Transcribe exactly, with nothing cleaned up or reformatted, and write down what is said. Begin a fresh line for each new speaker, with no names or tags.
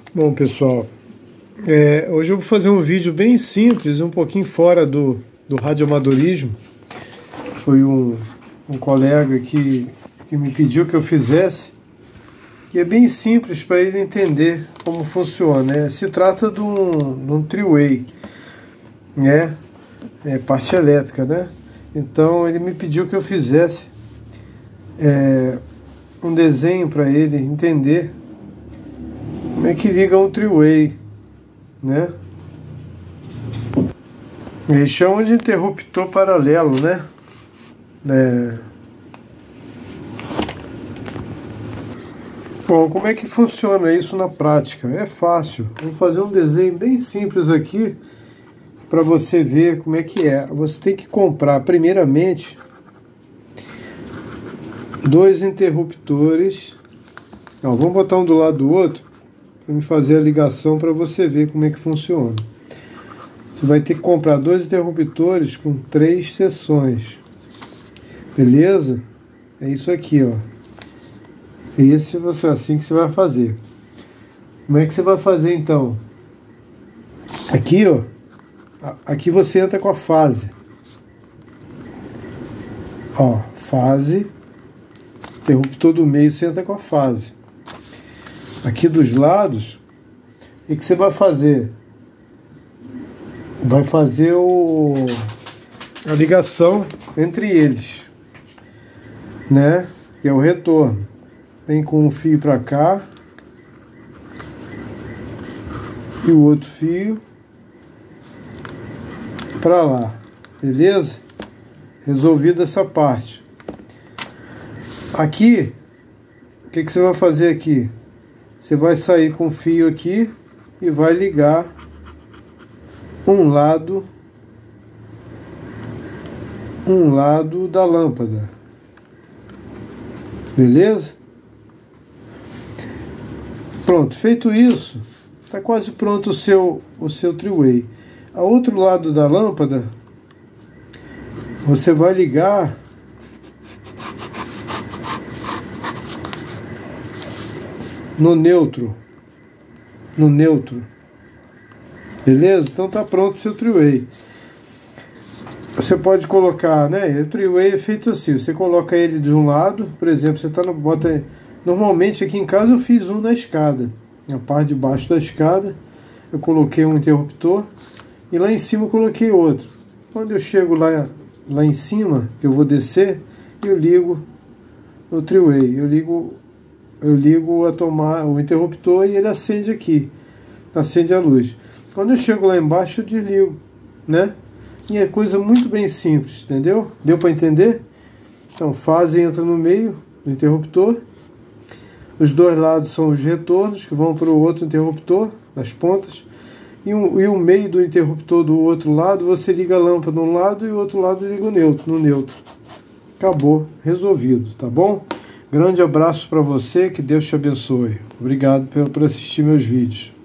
Bom, pessoal, é, hoje eu vou fazer um vídeo bem simples, um pouquinho fora do, do radioamadorismo. Foi um, um colega que, que me pediu que eu fizesse, que é bem simples para ele entender como funciona, né? Se trata de um, de um three-way, né? É parte elétrica, né? Então ele me pediu que eu fizesse é, um desenho para ele entender como é que liga um three-way, né? Eles chamam de interruptor paralelo, né? É... Bom, como é que funciona isso na prática? É fácil. Vou fazer um desenho bem simples aqui para você ver como é que é. Você tem que comprar, primeiramente, dois interruptores. Ó, vamos botar um do lado do outro para me fazer a ligação para você ver como é que funciona. Você vai ter que comprar dois interruptores com três seções. Beleza? É isso aqui, ó. Esse vai ser assim que você vai fazer. Como é que você vai fazer então? Aqui, ó. Aqui você entra com a fase. Ó, fase. Interruptor do meio você entra com a fase. Aqui dos lados, o que você vai fazer? Vai fazer o, a ligação entre eles, né? Que é o retorno. Vem com um fio para cá e o outro fio para lá, beleza? Resolvida essa parte. Aqui, o que, que você vai fazer aqui? Você vai sair com o fio aqui e vai ligar um lado, um lado da lâmpada. Beleza? Pronto, feito isso, está quase pronto o seu, o seu three-way. A outro lado da lâmpada, você vai ligar no neutro, no neutro, beleza? Então tá pronto o seu three-way. Você pode colocar, né? O three-way é feito assim, você coloca ele de um lado, por exemplo, você tá no, bota, normalmente aqui em casa eu fiz um na escada, na parte de baixo da escada, eu coloquei um interruptor e lá em cima eu coloquei outro. Quando eu chego lá, lá em cima, que eu vou descer, eu ligo o three-way, eu ligo eu ligo a tomar o interruptor e ele acende aqui, acende a luz. Quando eu chego lá embaixo eu desligo, né? E é coisa muito bem simples, entendeu? Deu para entender? Então, fase entra no meio do interruptor, os dois lados são os retornos que vão para o outro interruptor, das pontas, e, um, e o meio do interruptor do outro lado, você liga a lâmpada de um lado e o outro lado liga o neutro, no neutro. Acabou, resolvido, tá bom? Grande abraço para você, que Deus te abençoe. Obrigado por assistir meus vídeos.